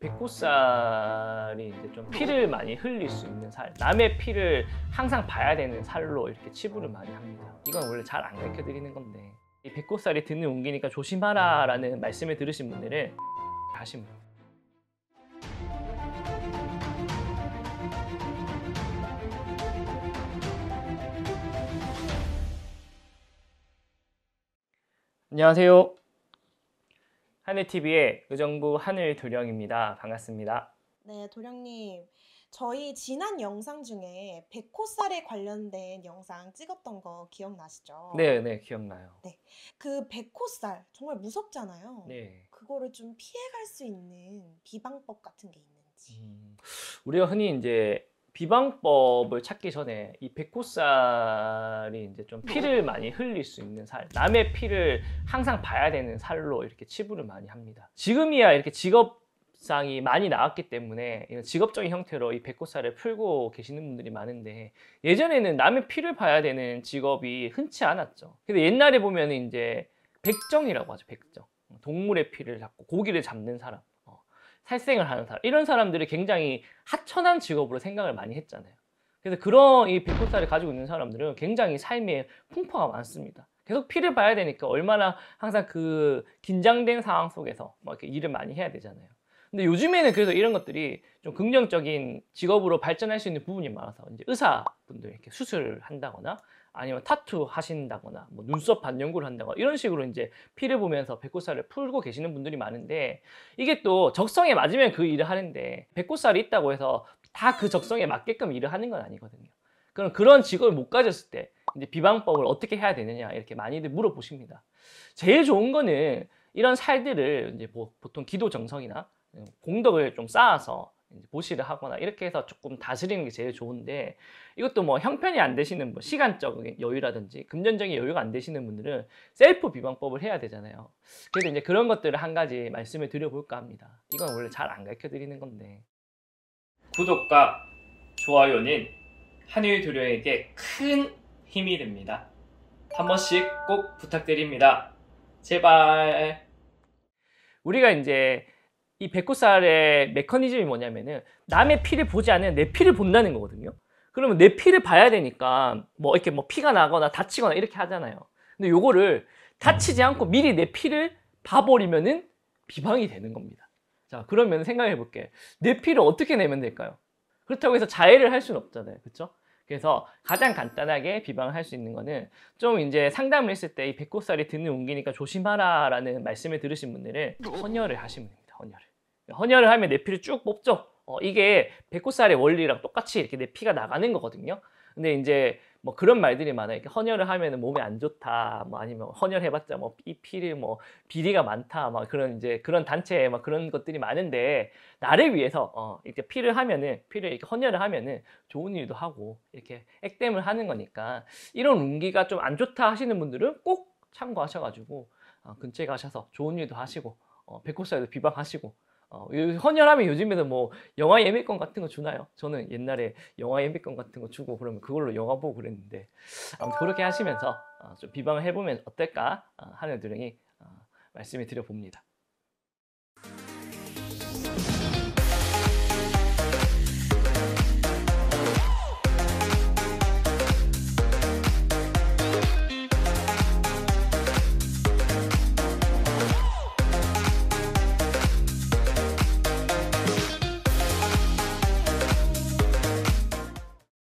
백구살이 이제 좀 피를 많이 흘릴 수 있는 살, 남의 피를 항상 봐야 되는 살로 이렇게 치부를 많이 합니다. 이건 원래 잘 안 가르쳐 드리는 건데, 이 백구살이 드는 운기니까 조심하라 라는 말씀을 들으신 분들은 하시면 됩니다. 안녕하세요. 하늘TV의 의정부 하늘도령입니다. 반갑습니다. 네, 도령님. 저희 지난 영상 중에 백호살에 관련된 영상 찍었던 거 기억나시죠? 네, 기억나요. 네. 그 백호살 정말 무섭잖아요. 네. 그거를 좀 피해갈 수 있는 비방법 같은 게 있는지. 우리가 흔히 이제 비방법을 찾기 전에 이 백호살이 이제 좀 피를 많이 흘릴 수 있는 살, 남의 피를 항상 봐야 되는 살로 이렇게 치부를 많이 합니다. 지금이야 이렇게 직업상이 많이 나왔기 때문에 이런 직업적인 형태로 이 백호살을 풀고 계시는 분들이 많은데, 예전에는 남의 피를 봐야 되는 직업이 흔치 않았죠. 근데 옛날에 보면 이제 백정이라고 하죠. 백정. 동물의 피를 잡고 고기를 잡는 사람, 살생을 하는 사람, 이런 사람들이 굉장히 하천한 직업으로 생각을 많이 했잖아요. 그래서 그런 이 백호살을 가지고 있는 사람들은 굉장히 삶에 풍파가 많습니다. 계속 피를 봐야 되니까 얼마나 항상 그 긴장된 상황 속에서 막 이렇게 일을 많이 해야 되잖아요. 근데 요즘에는 그래도 이런 것들이 좀 긍정적인 직업으로 발전할 수 있는 부분이 많아서, 이제 의사분들 이렇게 수술을 한다거나 아니면 타투 하신다거나 뭐 눈썹 반영구를 한다거나 이런 식으로 이제 피를 보면서 백호살을 풀고 계시는 분들이 많은데, 이게 또 적성에 맞으면 그 일을 하는데 백호살이 있다고 해서 다 그 적성에 맞게끔 일을 하는 건 아니거든요. 그럼 그런 직업을 못 가졌을 때 이제 비방법을 어떻게 해야 되느냐 이렇게 많이들 물어보십니다. 제일 좋은 거는 이런 살들을 이제 뭐 보통 기도 정성이나 공덕을 좀 쌓아서 보시를 하거나 이렇게 해서 조금 다스리는 게 제일 좋은데, 이것도 뭐 형편이 안 되시는 분, 시간적인 여유라든지 금전적인 여유가 안 되시는 분들은 셀프 비방법을 해야 되잖아요. 그래서 이제 그런 것들을 한 가지 말씀을 드려볼까 합니다. 이건 원래 잘 안 가르쳐 드리는 건데, 구독과 좋아요는 하늘도령에게 큰 힘이 됩니다. 한 번씩 꼭 부탁드립니다. 제발. 우리가 이제 이 백호살의 메커니즘이 뭐냐면은 남의 피를 보지 않으면 내 피를 본다는 거거든요. 그러면 내 피를 봐야 되니까 뭐 이렇게 뭐 피가 나거나 다치거나 이렇게 하잖아요. 근데 요거를 다치지 않고 미리 내 피를 봐버리면은 비방이 되는 겁니다. 자, 그러면 생각해 볼게. 내 피를 어떻게 내면 될까요? 그렇다고 해서 자해를 할 수는 없잖아요. 그렇죠? 그래서 가장 간단하게 비방을 할 수 있는 거는, 좀 이제 상담을 했을 때 이 백호살이 드는 운기니까 조심하라 라는 말씀을 들으신 분들은 헌혈을 하시면 됩니다. 헌혈을 하면 내 피를 쭉 뽑죠. 이게 백호살의 원리랑 똑같이 이렇게 내 피가 나가는 거거든요. 근데 이제 뭐 그런 말들이 많아요. 이렇게 헌혈을 하면 몸에 안 좋다, 뭐 아니면 헌혈해봤자 뭐 이 피를 뭐 비리가 많다, 막 그런 이제 그런 단체 막 그런 것들이 많은데, 나를 위해서 이렇게 피를 이렇게 헌혈을 하면은 좋은 일도 하고 이렇게 액땜을 하는 거니까, 이런 운기가 좀 안 좋다 하시는 분들은 꼭 참고하셔가지고 근처에 가셔서 좋은 일도 하시고 백호살도 비방하시고, 헌혈하면 요즘에는 뭐 영화 예매권 같은 거 주나요? 저는 옛날에 영화 예매권 같은 거 주고 그러면 그걸로 영화 보고 그랬는데, 아무튼 그렇게 하시면서 좀 비방을 해보면 어떨까 하는 도령이 말씀을 드려봅니다.